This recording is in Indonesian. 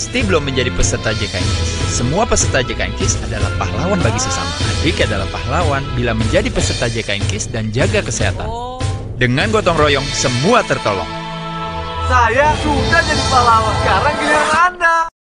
pasti belum menjadi peserta JKN KIS. Semua peserta JKN KIS adalah pahlawan bagi sesama. Adik adalah pahlawan bila menjadi peserta JKN KIS dan jaga kesehatan. Dengan gotong royong, semua tertolong. Saya sudah jadi pahlawan. Sekarang giliran Anda.